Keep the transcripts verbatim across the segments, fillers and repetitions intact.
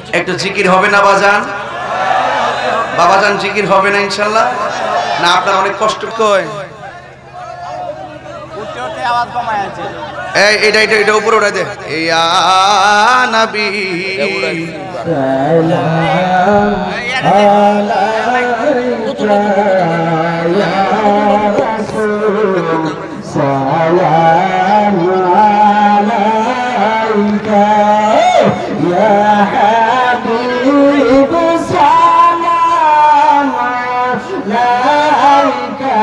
একটু জিকির হবে না বাজান? বাবাজান জিকির হবে না ইনশাল্লাহ? না আপনার অনেক কষ্ট কয়? এই এটা এটা এটা উপরে উঠাই দে। ইয়া নবী সালাম আলাইকা ইয়া হাবিব সালাম আলাইকা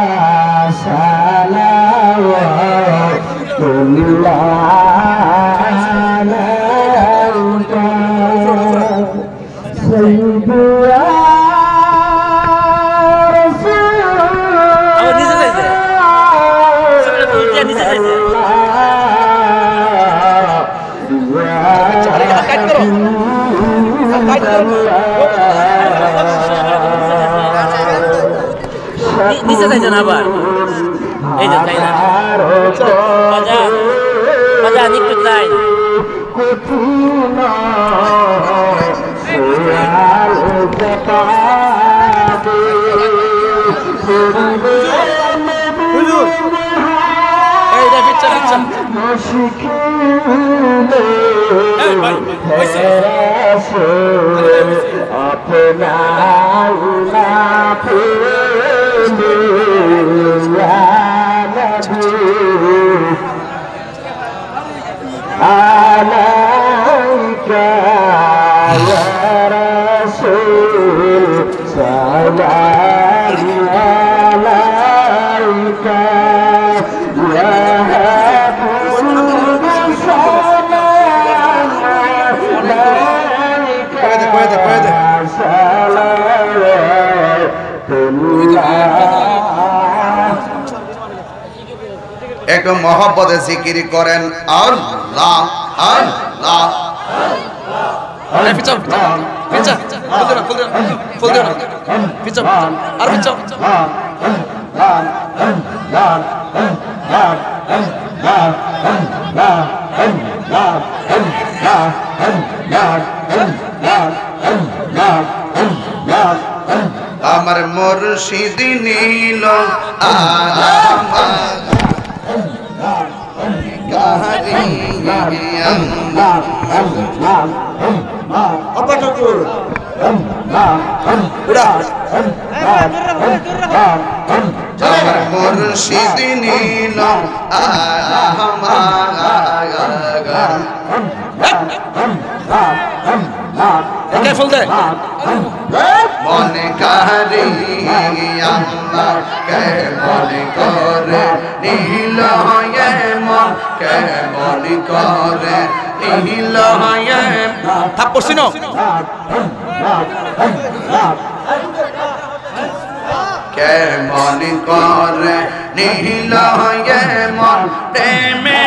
সালাওয়াতুল্লাহ আলাইকা সাইয়্যিদুনা নিচে যাইছেন আবার এই যে তাই না বাজান বাজান একটু তাই এইটা পিচ্ছা পিচ্ছা এই ভাই হইছে अपना उला आलाइका या रसूल सलाम आलाइका या हबीब सलाम आलाइका একটু মহব্বতে জিকির করেন আল্লাহ আল্লাহ আরে পিছা পিছা ফুল দে ফুল দে ফুল দে পিছা আর পিছা আমার মুর্শিদ নীল আমার আমার মুর্শিদ নীল একে ফুল দে মনে কারি আল্লাহ কে মনে করে নীল হয়ে মন কে মনে করে নীল হয়ে থাপ পড়ছি না কে মনে করে নীল হয়ে মন প্রেমে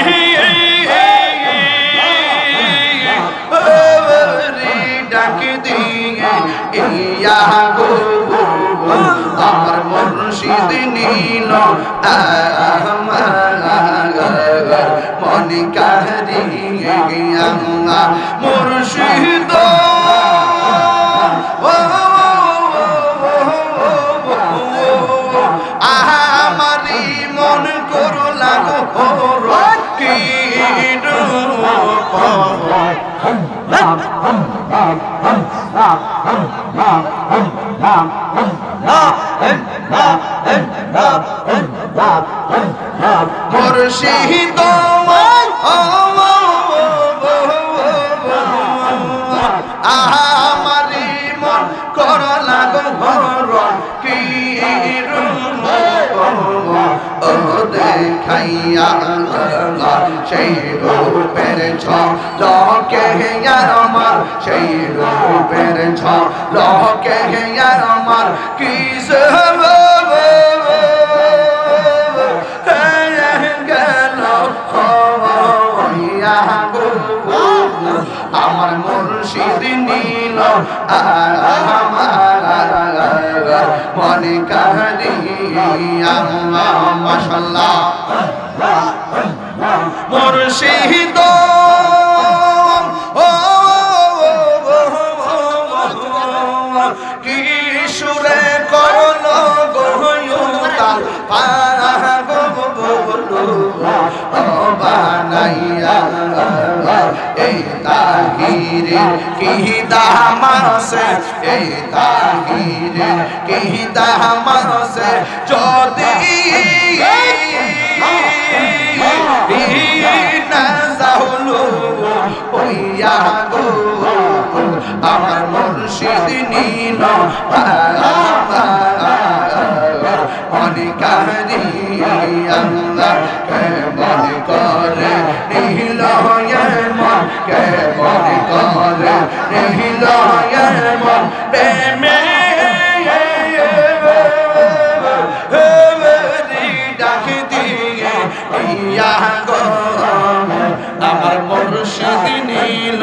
ডাকি দিয়ে ইয়া গো আমার মুর্শিদ নীল মনে কারি মুর্শিদ আমারি মন করো লাগো কি মুর্শিদ আমারি মন কর লাগো ঘর কি ও দেখাইয়া সেই রূপের ঝলকে আমার সেই রূপের ঝলকে আমার কি আমার মুর্শিদ নীল মনে কাহিয়া মাশাআল্লাহ মুর্শিদ ও পাগল ও বানাইয়া এই তাহিরে কি দাম আছে এই তাহিরে কি দাম আছে যদি না যাওলো ওইয়া গো আমার মুর্শিদ নীল অনিকারি আল্লাহ কে মনে করে নীল মন কে মনে করে নীল মন প্রেমে ডাকি দিয়ে ইয়া গো আমার মুর্শিদ নীল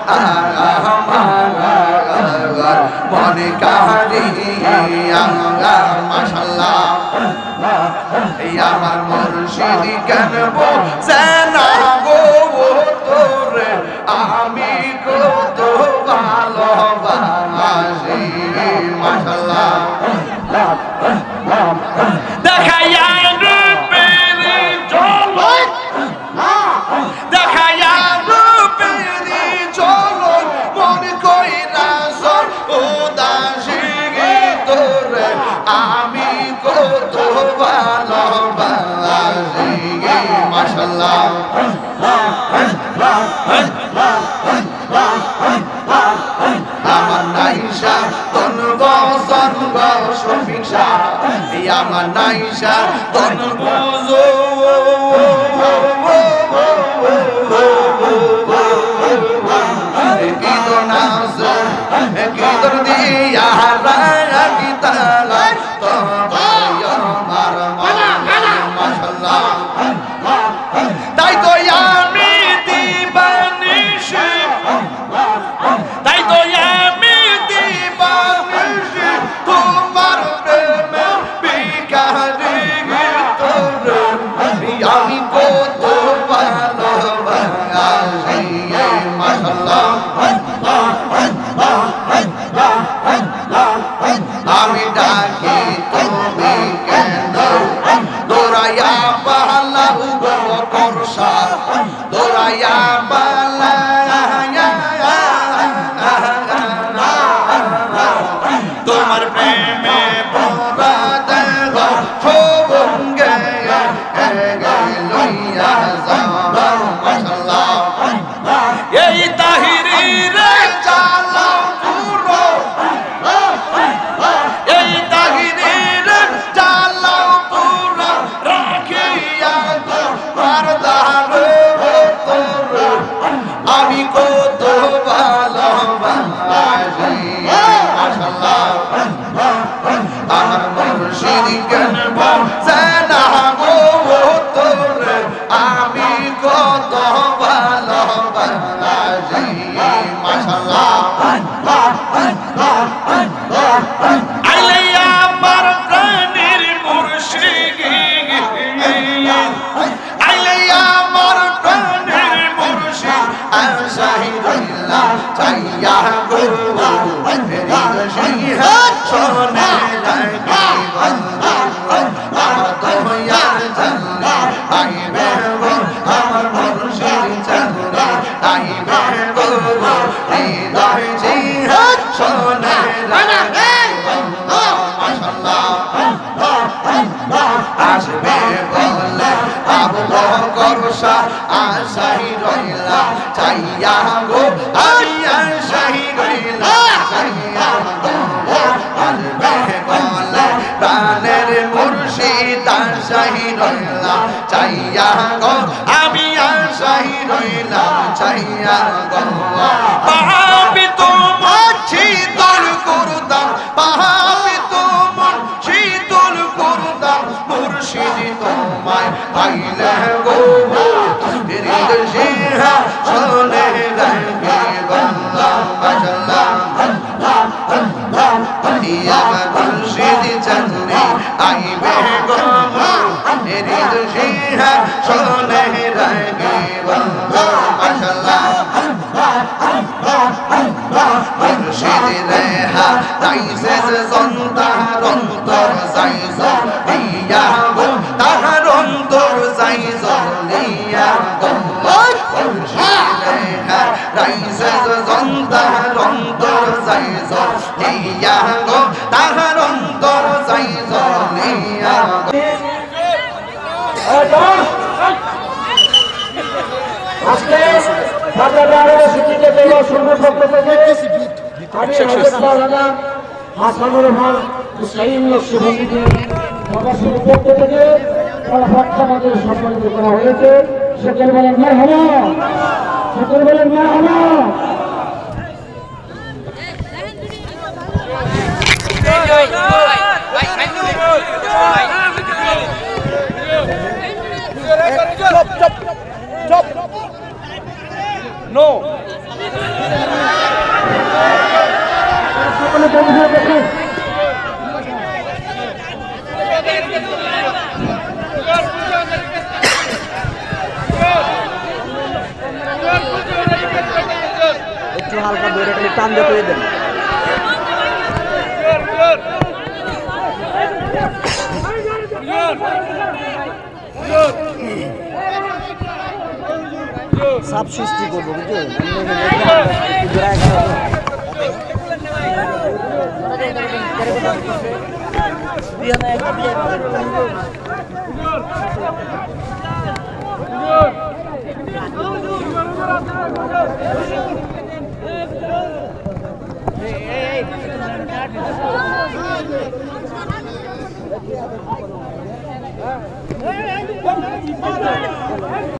আমার মনে কারি আল্লাহ মাশাআল্লাহ আমার মুর্শিদ কেনব জানা গো তোরে আমি কত ভালোবাসি মাশাআল্লাহ দেখাইয়া রূপের ঝলক দেখাইয়া রূপের ঝলক মন কইরা সর উদাসী তোরে আমি কত ভালোবাসি মাশাআল্লাহ আমার নাইশা তন বসন শফিকশা আমার নাইশা তন বুঝো কি তো নাচ কি তোর দিয়া কি তালা তো আমার মাশাআল্লাহ তাই তো আমি দিবানিশ তাই তো আমি দিবানিশ তোমার প্রেমে বিকারি তোরে আমি কত ভালোবাসি মাশাআল্লাহ আমি ডাকি তুমি কেন দৌড়াইয়া পালা করসা দৌড়াইয়া পালা তোমার প্রেমে পড়া দেহ সবঙ্গে লইয়া যাও মাশাআল্লাহ এই তাহিরি রে চালাও পুরো এই তাহিরি রে চালাও পুরো রাখিয়া তোমার দারে তোরে আমি কত ভালোবাসি মাশাআল্লাহ আমার মুর্শিদ কেনব জানা গো তোরে আমি কত ভালোবাসি মাশাআল্লাহ আইলে আমার প্রাণের মুর্শিদ আইলে আমার প্রাণের মুর্শিদ আশাহিদুল্লাহ চাইয়া গো শোনে লাগে আমার দয়ার জানলে আইবে গো আমার মুর্শিদ জানলে আইবে গো হৃদয় জিহাদ শোনে লাগে মাশাআল্লাহ আসবে বলে আবু বকর শাহ আশাই রইলা চাইয়া গো আমি আশাই রইলা চাইয়া গো আসবে বলে প্রাণের মুর্শিদ আশাই রইলা চাইয়া গো আমি আশাই রইলা চাইয়া গো পাপি তোমার শীতল করুদাম পাপি তোমার শীতল করুদাম মুর্শিদ তোমায় পাইলে গো হৃদয় সিংহা শোনে লাগে বাংলা মাশাআল্লাহ আমার মুর্শিদ জানলে আইবে গো হৃদয় সিংহা শোনে লাগে বাংলা মাশাআল্লাহ মুর্শিদ রেহা তাইছে জন্তার অন্তর যাইছো ইয়া জলিয়া গো তাহার অন্তর যাই জলিয়া আজকে বাজারে শিক্ষিত দেব সর্বপক্ষ থেকে আমি হযরত মাওলানা হাসানুল হক হুসাইন নকশবন্দিকে সদস্যের পক্ষ থেকে পক্ষ আমাদের সম্মানিত করা হয়েছে। সকল বলেন মারহাবা, সকল বলেন মারহাবা। নো সকলে বন্ধুরা দেখুন একটু হালকা ধরে খালি টান দিয়ে করে দেন। সাপ সৃষ্টি করবো বুঝছো